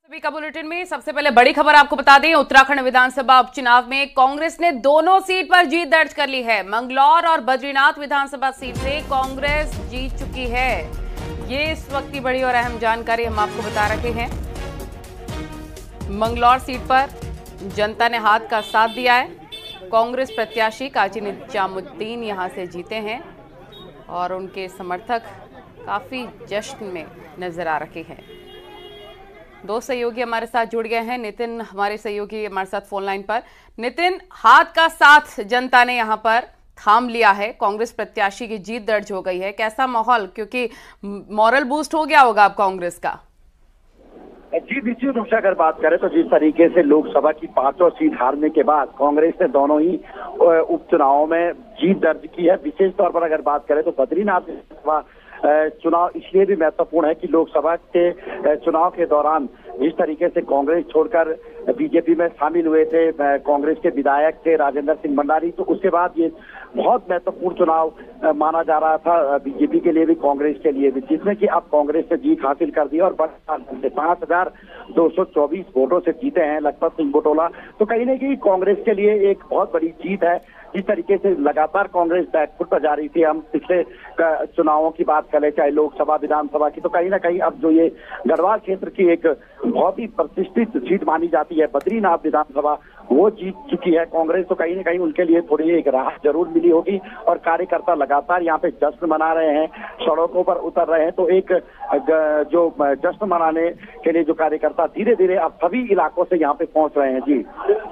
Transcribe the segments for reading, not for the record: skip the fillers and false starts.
सभी का बुलेटिन में सबसे पहले बड़ी खबर आपको बता दें, उत्तराखंड विधानसभा उपचुनाव में कांग्रेस ने दोनों सीट पर जीत दर्ज कर ली है। मंगलौर और बद्रीनाथ विधानसभा सीट से कांग्रेस जीत चुकी है। ये इस वक्त की बड़ी और अहम जानकारी हम आपको बता रहे हैं। मंगलौर सीट पर जनता ने हाथ का साथ दिया है। कांग्रेस प्रत्याशी काजी निजामुद्दीन यहां से जीते हैं और उनके समर्थक काफी जश्न में नजर आ रहे हैं। दो सहयोगी हमारे साथ जुड़ गए हैं। नितिन हमारे सहयोगी हमारे साथ फोन लाइन पर। नितिन, हाथ का साथ जनता ने यहां पर थाम लिया है, कांग्रेस प्रत्याशी की जीत दर्ज हो गई है। कैसा माहौल, क्योंकि मॉरल बूस्ट हो गया होगा अब कांग्रेस का? जी निश्चित रूप से अगर बात करें तो जिस तरीके से लोकसभा की 5 सीट हारने के बाद कांग्रेस ने दोनों ही उपचुनावों में जीत दर्ज की है। विशेष तौर पर अगर बात करें तो बद्रीनाथ विधानसभा चुनाव इसलिए भी महत्वपूर्ण है कि लोकसभा के चुनाव के दौरान जिस तरीके से कांग्रेस छोड़कर बीजेपी में शामिल हुए थे कांग्रेस के विधायक थे राजेंद्र सिंह भंडारी, तो उसके बाद ये बहुत महत्वपूर्ण चुनाव माना जा रहा था बीजेपी के लिए भी कांग्रेस के लिए भी, जिसमें कि अब कांग्रेस ने जीत हासिल कर दी और 5224 वोटों से जीते हैं लखपत सिंह बटोला। तो कहीं न कहीं कांग्रेस के लिए एक बहुत बड़ी जीत है। जिस तरीके से लगातार कांग्रेस बैकफुट पर जा रही थी, हम पिछले चुनावों की बात करें चाहे लोकसभा विधानसभा की, तो कहीं ना कहीं अब जो ये गढ़वाल क्षेत्र की एक बहुत ही प्रतिष्ठित सीट मानी जाती है बद्रीनाथ विधानसभा, वो जीत चुकी है कांग्रेस। तो कहीं ना कहीं उनके लिए थोड़ी एक राहत जरूर मिली होगी और कार्यकर्ता लगातार यहाँ पे जश्न मना रहे हैं, सड़कों पर उतर रहे हैं। तो एक जो जश्न मनाने के लिए जो कार्यकर्ता धीरे धीरे अब सभी इलाकों से यहाँ पे पहुंच रहे हैं। जी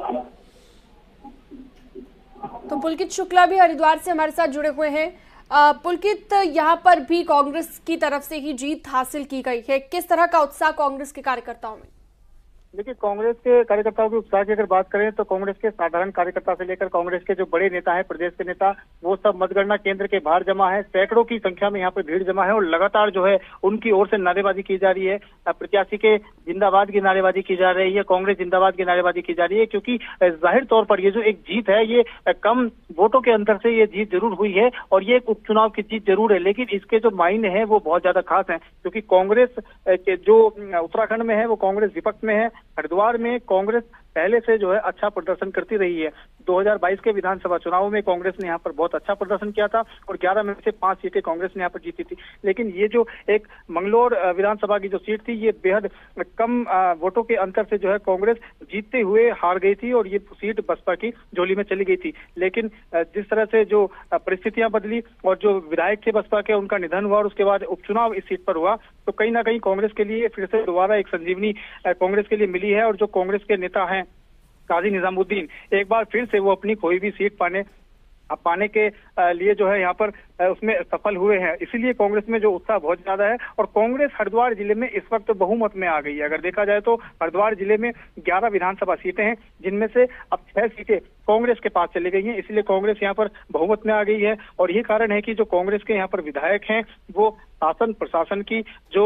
तो पुलकित शुक्ला भी हरिद्वार से हमारे साथ जुड़े हुए हैं। पुलकित, यहाँ पर भी कांग्रेस की तरफ से ही जीत हासिल की गई है, किस तरह का उत्साह कांग्रेस के कार्यकर्ताओं में? देखिए, कांग्रेस के कार्यकर्ताओं के उत्साह की अगर बात करें तो कांग्रेस के साधारण कार्यकर्ता से लेकर कांग्रेस के जो बड़े नेता हैं, प्रदेश के नेता, वो सब मतगणना केंद्र के बाहर जमा है। सैकड़ों की संख्या में यहाँ पर भीड़ जमा है और लगातार जो है उनकी ओर से नारेबाजी की जा रही है। प्रत्याशी के जिंदाबाद की नारेबाजी की जा रही है, कांग्रेस जिंदाबाद की नारेबाजी की जा रही है, क्योंकि जाहिर तौर पर ये जो एक जीत है ये कम वोटों के अंतर से ये जीत जरूर हुई है और ये एक उपचुनाव की जीत जरूर है, लेकिन इसके जो मायने हैं वो बहुत ज्यादा खास हैं, क्योंकि कांग्रेस के जो उत्तराखंड में है वो कांग्रेस विपक्ष में है। हरिद्वार में कांग्रेस पहले से जो है अच्छा प्रदर्शन करती रही है। 2022 के विधानसभा चुनाव में कांग्रेस ने यहाँ पर बहुत अच्छा प्रदर्शन किया था और 11 में से 5 सीटें कांग्रेस ने यहाँ पर जीती थी। लेकिन ये जो एक मंगलौर विधानसभा की जो सीट थी ये बेहद कम वोटों के अंतर से जो है कांग्रेस जीतते हुए हार गई थी और ये सीट बसपा की झोली में चली गई थी। लेकिन जिस तरह से जो परिस्थितियां बदली और जो विधायक थे बसपा के उनका निधन हुआ और उसके बाद उपचुनाव इस सीट पर हुआ, तो कहीं ना कहीं कांग्रेस के लिए फिर से दोबारा एक संजीवनी कांग्रेस के लिए मिली है और जो कांग्रेस के नेता हैं काजी निजामुद्दीन एक बार फिर से वो अपनी कोई भी सीट पाने के लिए जो है यहाँ पर उसमें सफल हुए हैं। इसीलिए कांग्रेस में जो उत्साह बहुत ज्यादा है और कांग्रेस हरिद्वार जिले में इस वक्त बहुमत में आ गई है। अगर देखा जाए तो हरिद्वार जिले में 11 विधानसभा सीटें हैं, जिनमें से अब 6 सीटें कांग्रेस के पास चली गई हैं। इसलिए कांग्रेस यहाँ पर बहुमत में आ गई है और यही कारण है कि जो कांग्रेस के यहाँ पर विधायक हैं वो शासन प्रशासन की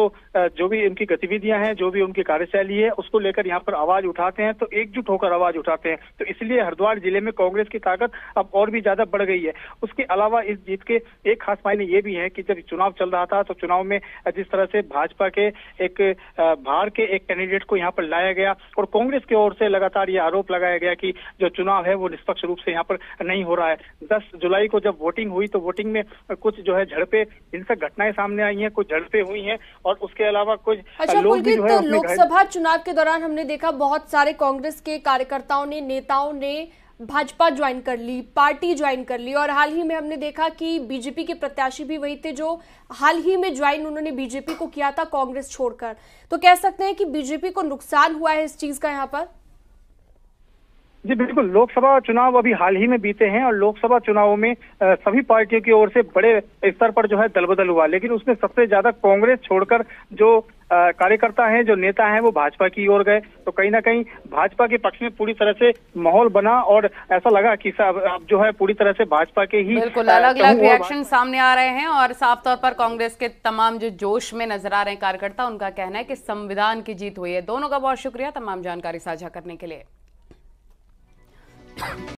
जो भी उनकी गतिविधियां हैं, जो भी उनकी कार्यशैली है, उसको लेकर यहाँ पर आवाज उठाते हैं, तो एकजुट होकर आवाज उठाते हैं। तो इसलिए हरिद्वार जिले में कांग्रेस की ताकत अब और भी ज्यादा बढ़ गई है। उसके अलावा इस जीत के एक खास मायने ये भी है कि जब चुनाव चल रहा था तो चुनाव में जिस तरह से भाजपा के बाहर के एक कैंडिडेट को यहाँ पर लाया गया और कांग्रेस की ओर से लगातार ये आरोप लगाया गया कि जो चुनाव है वो निष्पक्ष रूप से यहाँ पर नहीं हो रहा है। 10 जुलाई को जब वोटिंग हुई तो वोटिंग में कुछ जो है झड़पें, हिंसक घटनाएं सामने आई हैं, कुछ झड़पें हुई हैं और उसके अलावा कुछ लोग भी जो है लोकसभा चुनाव के दौरान हमने देखा बहुत सारे कांग्रेस के कार्यकर्ताओं ने, नेताओं ने भाजपा ज्वाइन कर ली, पार्टी ज्वाइन कर ली और हाल ही में हमने देखा कि बीजेपी के प्रत्याशी भी वही थे जो हाल ही में ज्वाइन उन्होंने बीजेपी को किया था कांग्रेस छोड़कर। तो कह सकते हैं कि बीजेपी को नुकसान हुआ है इस चीज का यहाँ पर? जी बिल्कुल, लोकसभा चुनाव अभी हाल ही में बीते हैं और लोकसभा चुनावों में सभी पार्टियों की ओर से बड़े स्तर पर जो है दलबदल हुआ, लेकिन उसमें सबसे ज्यादा कांग्रेस छोड़कर जो कार्यकर्ता हैं, जो नेता हैं, वो भाजपा की ओर गए। तो कहीं ना कहीं भाजपा के पक्ष में पूरी तरह से माहौल बना और ऐसा लगा कि अब जो है पूरी तरह से भाजपा के ही बिल्कुल अलग अलग रिएक्शन सामने आ रहे हैं और साफ तौर पर कांग्रेस के तमाम जो जोश में नजर आ रहे हैं कार्यकर्ता, उनका कहना है कि संविधान की जीत हुई है। दोनों का बहुत शुक्रिया तमाम जानकारी साझा करने के लिए।